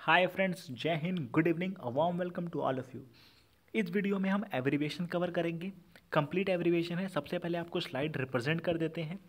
हाय friends, जय Hind, good evening, a warm welcome to all of you. इस video में हम एब्रीविएशन कवर करेंगे। कंप्लीट एब्रीविएशन है। सबसे पहले आपको स्लाइड रिप्रेजेंट कर देते हैं।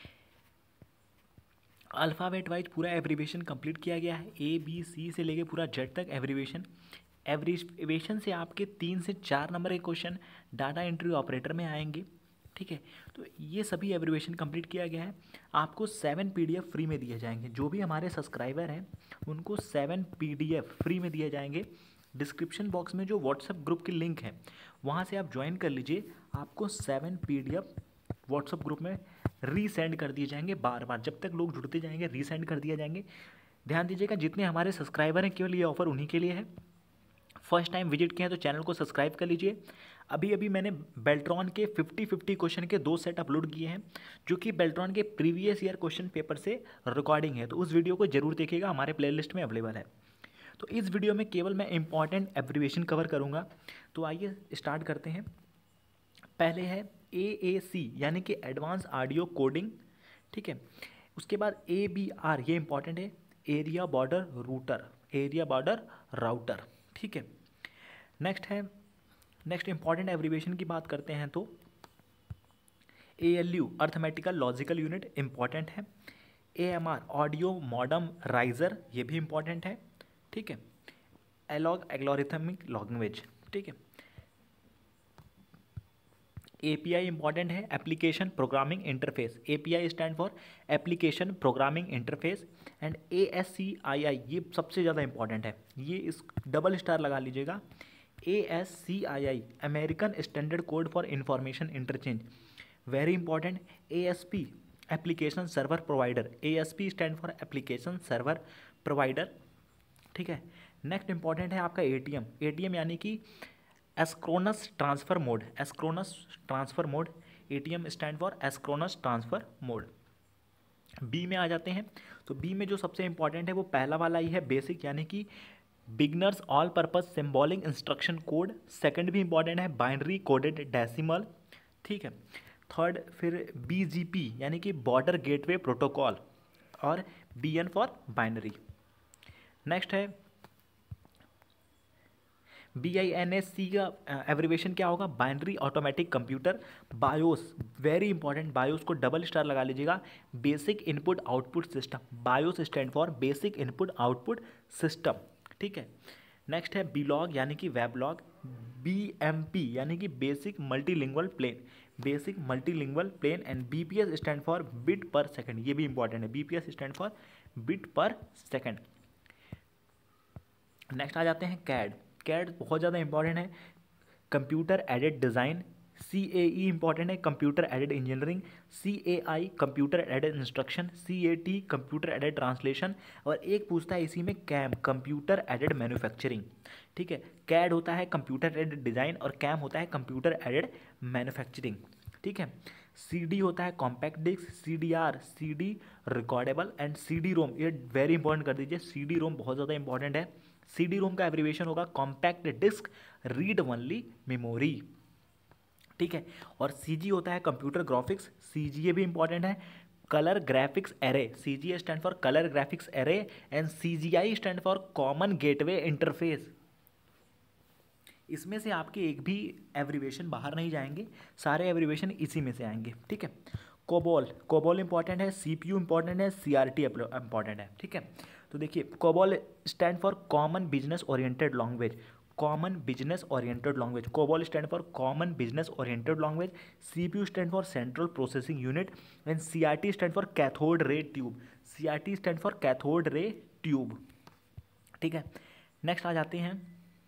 अल्फ़ाबेट वाइज पूरा एब्रीविएशन कंप्लीट किया गया है। ए बी सी से लेके पूरा जेड तक एब्रीविएशन। एब्रीविएशन से आपके 3 से 4 नंबर के क्वेश्चन डाटा एंट्री ऑपरेटर में आएंगे। ठीक है, तो ये सभी एब्रीविएशन कंप्लीट किया गया है। आपको 7 पीडीएफ फ्री में दिए जाएंगे। जो भी हमारे सब्सक्राइबर हैं उनको 7 पीडीएफ फ्री में दिए जाएंगे। डिस्क्रिप्शन बॉक्स में जो व्हाट्सएप ग्रुप की लिंक है वहाँ से आप ज्वाइन कर लीजिए। आपको 7 पीडीएफ व्हाट्सएप ग्रुप में रीसेंड कर दिए जाएंगे। बार बार जब तक लोग जुड़ते जाएंगे रीसेंड कर दिए जाएंगे। ध्यान दीजिएगा, जितने हमारे सब्सक्राइबर हैं केवल ये ऑफर उन्हीं के लिए है। फर्स्ट टाइम विजिट किया है तो चैनल को सब्सक्राइब कर लीजिए। अभी अभी मैंने बेल्ट्रॉन के 50-50 क्वेश्चन के 2 सेट अपलोड किए हैं, जो कि बेल्ट्रॉन के प्रीवियस ईयर क्वेश्चन पेपर से रिकॉर्डिंग है। तो उस वीडियो को जरूर देखिएगा, हमारे प्लेलिस्ट में अवेलेबल है। तो इस वीडियो में केवल मैं इंपॉर्टेंट एब्रीविएशन कवर करूँगा। तो आइए स्टार्ट करते हैं। पहले है AAC यानी कि एडवांस ऑडियो कोडिंग। ठीक है, उसके बाद ABR, ये इंपॉर्टेंट है, area border router, area border router. ठीक है, नेक्स्ट इंपॉर्टेंट एब्रीविएशन की बात करते हैं तो ALU arithmetical logical unit important है। AMR ऑडियो मॉडम राइजर, ये भी इंपॉर्टेंट है। ठीक है, एल्गोरिथमिक लैंग्वेज। ठीक है, API इंपॉर्टेंट है, application programming interface. API stand for application programming interface. And ASCII ये सबसे ज़्यादा इंपॉर्टेंट है, ये इस डबल स्टार लगा लीजिएगा। ASCII American standard code for information interchange, very important. ASP application server provider, ASP stand for application server provider. ठीक है, नेक्स्ट इंपॉर्टेंट है आपका ATM यानी कि asynchronous transfer mode, asynchronous transfer mode, ATM stand for asynchronous transfer mode. B में आ जाते हैं। तो बी में जो सबसे इंपॉर्टेंट है वो पहला वाला ही है, बेसिक यानी कि beginners all purpose symbolic instruction code. Second भी इंपॉर्टेंट है, बाइनरी कोडेड डेसिमल। ठीक है, थर्ड फिर BGP यानी कि बॉर्डर गेटवे प्रोटोकॉल, और BN फॉर बाइनरी। नेक्स्ट है BINSC का एब्रीवेशन क्या होगा, binary automatic computer. BIOS very important, BIOS को डबल स्टार लगा लीजिएगा। Basic input output system, BIOS stand for basic input output system. ठीक है, नेक्स्ट है बीलॉग यानी कि वेबलॉग। BMP यानी कि basic multilingual plane, basic multilingual plane. And BPS stand for bit per second, ये भी इंपॉर्टेंट है, BPS stand for bit per second. Next आ जाते हैं कैड बहुत ज़्यादा इंपॉर्टेंट है, computer aided design. CAE important है, computer aided engineering. CAI computer aided instruction. CAT computer aided translation. और एक पूछता है इसी में कैम, कंप्यूटर एडेड मैन्युफैक्चरिंग। ठीक है, कैड होता है कंप्यूटर एडेड डिज़ाइन और कैम होता है कंप्यूटर एडेड मैन्युफैक्चरिंग। ठीक है, CD होता है compact disc, CDR CD recordable. And CD-ROM, ये वेरी इंपॉर्टेंट कर दीजिए, CD-ROM बहुत ज़्यादा इंपॉर्टेंट है। CD-ROM का एब्रीविएशन होगा compact disc read only memory. ठीक है, और CG होता है कंप्यूटर ग्राफिक्स, CGA भी इंपॉर्टेंट है, colour graphics array. CGA stand for colour graphics array. And CGI stand for common gateway interface. इसमें से आपके एक भी एब्रीविएशन बाहर नहीं जाएंगे, सारे एब्रीविएशन इसी में से आएंगे। ठीक है, कोबोल इंपॉर्टेंट है, CPU इंपॉर्टेंट है, CRT इंपॉर्टेंट है। ठीक है, तो देखिए COBOL stand for common business oriented language, common business oriented language. COBOL stand for common business oriented language. CPU stand for central processing unit. And CRT stand for cathode ray tube, CRT stand for cathode ray tube. ठीक है, next आ जाते हैं,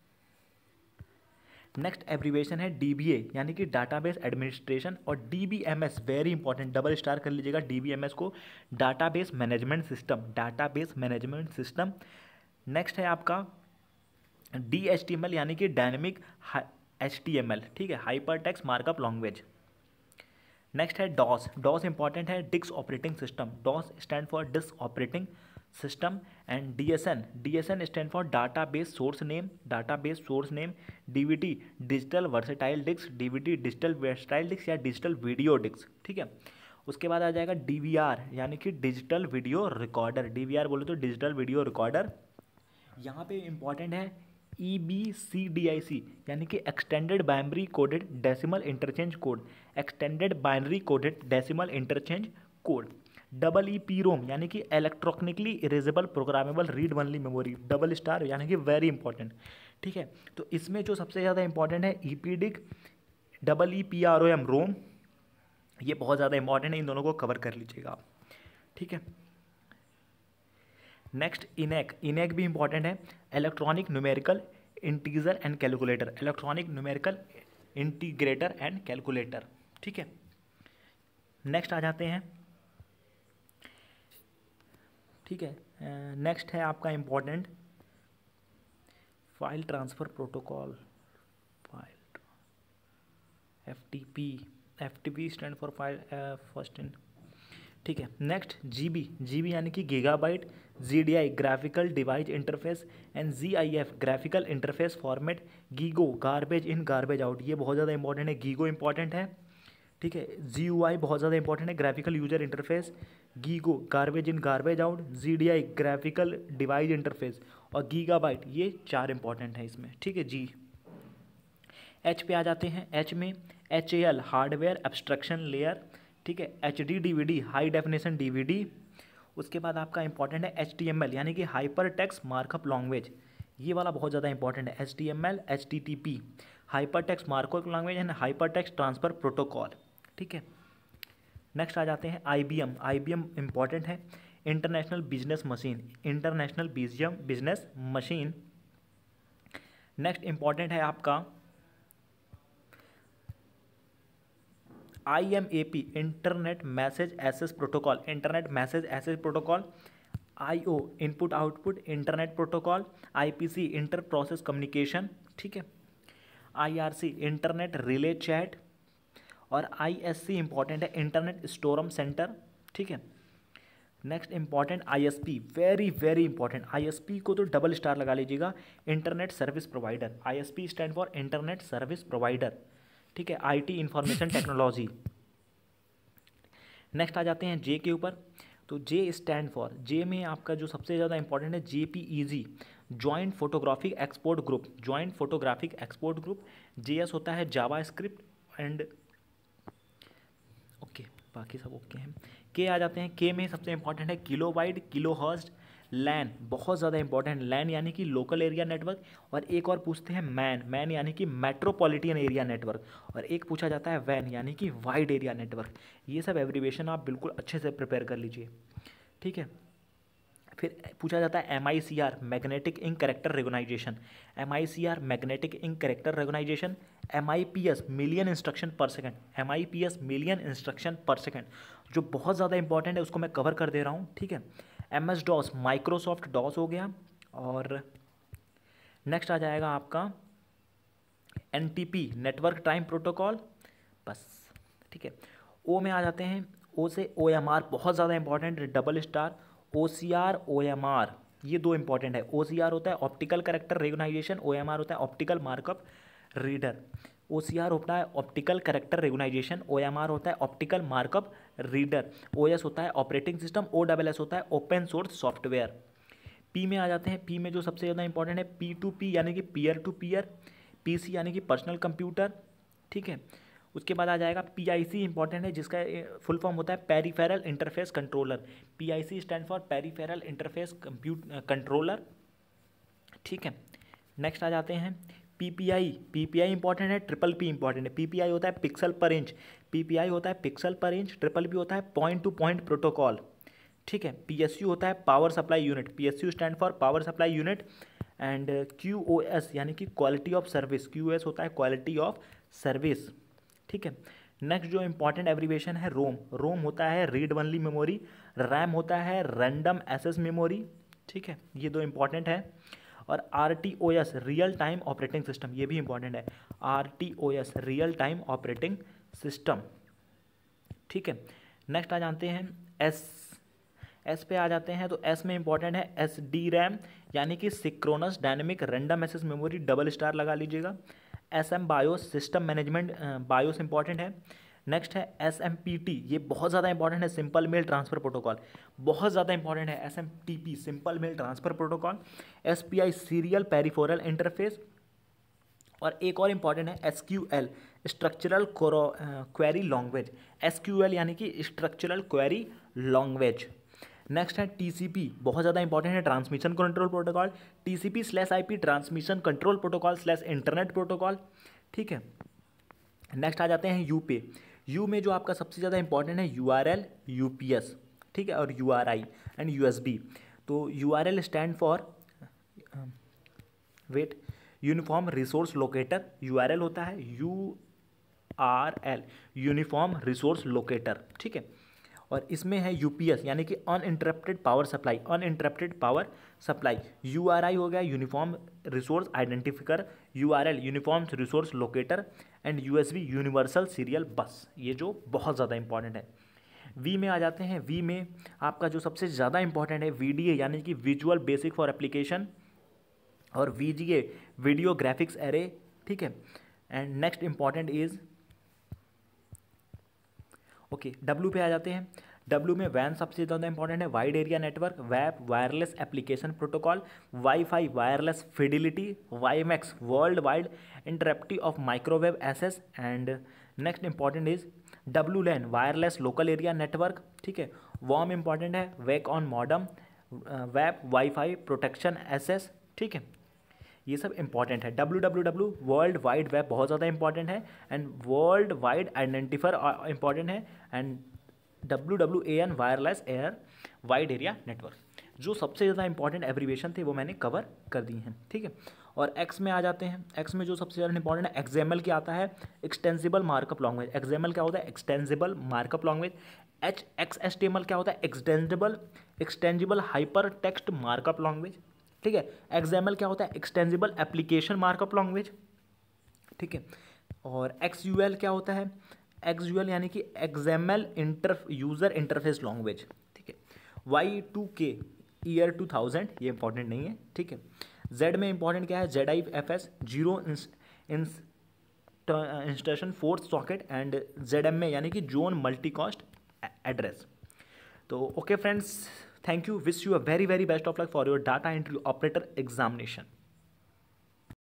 next abbreviation है DBA यानी कि database administration. और DBMS very important, double star कर लीजिएगा DBMS को, database management system, database management system. Next है आपका DHTML यानी कि डायनेमिक HTML। ठीक है, hyper text markup language. Next है डॉस इंपॉर्टेंट है, disk operating system, DOS stand for disk operating system. And DSN stand for database source name, database source name. DVD digital versatile disc, DVD digital versatile disc या digital video disc. ठीक है, उसके बाद आ जाएगा DVR यानी कि digital video recorder, DVR बोले तो डिजिटल वीडियो रिकॉर्डर। यहाँ पे इम्पॉर्टेंट है EBCDIC, यानी कि extended binary coded decimal interchange code, extended binary coded decimal interchange code. EEPROM, यानी कि electronically erasable programmable read only memory, double star, यानी कि वेरी इंपॉर्टेंट। ठीक है, तो इसमें जो सबसे ज़्यादा इंपॉर्टेंट है EPDIC, EEPROM रोम, ये बहुत ज़्यादा इंपॉर्टेंट है, इन दोनों को कवर कर लीजिएगा आप। ठीक है, नेक्स्ट इनैक भी इंपॉर्टेंट है, electronic numerical integer and calculator, electronic numerical integrator and calculator. ठीक है, नेक्स्ट आ जाते हैं। ठीक है, नेक्स्ट है आपका important file transfer protocol, file FTP stand for file first in. ठीक है, नेक्स्ट GB यानी कि gigabyte, GDI graphical device interface and GIF graphical interface format, GIGO garbage in garbage out, ये बहुत ज़्यादा इंपॉर्टेंट है, गीगो इंपॉर्टेंट है। ठीक है, GUI बहुत ज़्यादा इंपॉर्टेंट है, graphical user interface, GIGO garbage in garbage out, GDI graphical device interface और गीगाबाइट, ये 4 इंपॉर्टेंट है इसमें। ठीक है जी। H पे आ जाते हैं। H में HAL हार्डवेयर एब्स्ट्रैक्शन लेयर। ठीक है, HD DVD high definition DVD। उसके बाद आपका इंपॉर्टेंट है HTML, यानी कि हाइपर टेक्स्ट मार्कअप लैंग्वेज, ये वाला बहुत ज़्यादा इंपॉर्टेंट है। HTML HTTP hyper text markup language and hyper text transfer protocol. ठीक है, नेक्स्ट आ जाते हैं IBM इंपॉर्टेंट है, international business machine, international business machine. Next important है आपका IMAP internet message access protocol, internet message access protocol. IO input output internet protocol. IPC inter process communication. ठीक है, IRC इंटरनेट रिले चैट और ISC important है, internet storm centre. ठीक है, next important ISP, very very important, ISP को तो double star लगा लीजिएगा, internet service provider. ISP stand for internet service provider. ठीक है, IT इंफॉर्मेशन टेक्नोलॉजी। नेक्स्ट आ जाते हैं J के ऊपर। तो J स्टैंड फॉर, J में आपका जो सबसे ज़्यादा इंपॉर्टेंट है JPEG, joint photographic export group, joint photographic export group. JS होता है जावा स्क्रिप्ट एंड ओके, बाकी सब ओके हैं। K आ जाते हैं। K में सबसे इंपॉर्टेंट है किलोबाइट, किलोहर्ट्ज़, लैन, बहुत ज़्यादा इंपॉर्टेंट, लैन यानी कि लोकल एरिया नेटवर्क। और एक और पूछते हैं मैन यानी कि मेट्रोपॉलिटन एरिया नेटवर्क। और एक पूछा जाता है वैन यानी कि वाइड एरिया नेटवर्क। ये सब एब्रीविएशन आप बिल्कुल अच्छे से प्रिपेयर कर लीजिए। ठीक है, फिर पूछा जाता है MICR magnetic ink character recognition, MICR magnetic ink character recognition. MIPS million instruction per second, MIPS million instruction per second, जो बहुत ज़्यादा इंपॉर्टेंट है, उसको मैं कवर कर दे रहा हूँ। ठीक है, MS DOS माइक्रोसॉफ्ट डॉस हो गया। और नेक्स्ट आ जाएगा आपका NTP नेटवर्क टाइम प्रोटोकॉल, बस। ठीक है, O में आ जाते हैं। O से OMR बहुत ज़्यादा important, double star. OCR OMR ये 2 इंपॉर्टेंट है। OCR होता है ऑप्टिकल कैरेक्टर रिकॉग्नाइजेशन, OMR होता है ऑप्टिकल मार्कअप रीडर। OCR होता है ऑप्टिकल कैरेक्टर रिकॉग्नाइजेशन, OMR होता है ऑप्टिकल मार्कअप रीडर। OS होता है ऑपरेटिंग सिस्टम, OSS होता है ओपन सोर्स सॉफ्टवेयर। P में आ जाते हैं। P में जो सबसे ज़्यादा इंपॉर्टेंट है P2P यानी कि पीयर टू पीयर, PC यानी कि पर्सनल कंप्यूटर। ठीक है, उसके बाद आ जाएगा PIC इंपॉर्टेंट है, जिसका फुल फॉर्म होता है peripheral interface controller. PIC stand for peripheral interface controller. ठीक है, नेक्स्ट आ जाते हैं PPI इंपॉर्टेंट है, P इंपॉर्टेंट है। PPI होता है पिक्सल पर इंच, PPI होता है पिक्सल पर इंच। P होता है पॉइंट टू पॉइंट प्रोटोकॉल। ठीक है, PSU होता है power supply unit, PSU stand for power supply unit. And QoS यानी कि क्वालिटी ऑफ सर्विस, QoS होता है क्वालिटी ऑफ सर्विस। ठीक है, नेक्स्ट जो इंपॉर्टेंट एब्रीविएशन है रोम होता है रीड ओनली मेमोरी, रैम होता है रैंडम एक्सेस मेमोरी। ठीक है, ये 2 इंपॉर्टेंट है। और RTOS real time operating system, ये भी इंपॉर्टेंट है, RTOS real time operating system. ठीक है, नेक्स्ट आ जाते हैं एस पे आ जाते हैं। तो एस में इंपॉर्टेंट है SDRAM यानी कि synchronous dynamic random access memory, double star लगा लीजिएगा। SM BIOS system management, BIOS important है। नेक्स्ट है SMPT, ये बहुत ज़्यादा इंपॉर्टेंट है, सिंपल मेल ट्रांसफ़र प्रोटोकॉल, बहुत ज़्यादा इंपॉर्टेंट है SMTP, simple mail transfer protocol. SPI serial peripheral interface, और एक और इंपॉर्टेंट है SQL structural query language, SQL यानी कि स्ट्रक्चरल क्वेरी लैंग्वेज। नेक्स्ट है TCP, बहुत ज़्यादा इंपॉर्टेंट है, transmission control protocol, TCP/IP transmission control protocol / internet protocol, ठीक है। नेक्स्ट आ जाते हैं यू पे। यू में जो आपका सबसे ज़्यादा इंपॉर्टेंट है URL UPS, ठीक है, और URI एंड USB। तो URL stand for wait uniform resource locator, URL होता है URL यूनिफॉर्म रिसोर्स लोकेटर, ठीक है। और इसमें है UPS यानी कि uninterrupted power supply, uninterrupted power supply. URI हो गया uniform resource identifier, URL uniform resource locator and USB universal serial bus, ये जो बहुत ज़्यादा इंपॉर्टेंट है। वी में आ जाते हैं। वी में आपका जो सबसे ज़्यादा इंपॉर्टेंट है VDA यानी कि विजुअल बेसिक फॉर एप्लीकेशन, और VGA वीडियो ग्राफिक्स एरे, ठीक है। And next important is okay W पे आ जाते हैं। W में WAN सबसे ज़्यादा इंपॉर्टेंट है, wide area network, web wireless application protocol, wifi wireless fidelity, WiMAX world wide interoperability of microwave access. And next important is WLAN wireless local area network, ठीक है। WOM important है, wake on modem, web wifi protection access, ठीक है। ये सब important है। WWW world wide web बहुत ज़्यादा इंपॉर्टेंट है, and world wide identifier important है, and WWAN wireless air wide area network. जो सबसे ज़्यादा इंपॉर्टेंट एब्रीविएशन थे वो मैंने कवर कर दी हैं, ठीक है। और X में आ जाते हैं। X में जो सबसे ज़्यादा इंपॉर्टेंट है XML क्या आता है, एक्सटेंसिबल मार्कअप लैंग्वेज। XML क्या होता है, एक्सटेंसिबल मार्कअप लैंग्वेज। XHTML क्या होता है, extensible hyper text markup language, ठीक है। XML क्या होता है, एक्सटेंजिबल एप्लीकेशन मार्कअप लैंग्वेज, ठीक है। और XUL क्या होता है, XUL यानी कि XML यूज़र इंटरफेस लैंग्वेज, ठीक है। Y2K ईयर 2000 ये इंपॉर्टेंट नहीं है, ठीक है। Z में इंपॉर्टेंट क्या है, ZIFS zero instruction force socket, and ZM में यानी कि जोन मल्टीकास्ट एड्रेस। तो okay friends, thank you, wish you a very best of luck for your data entry operator examination.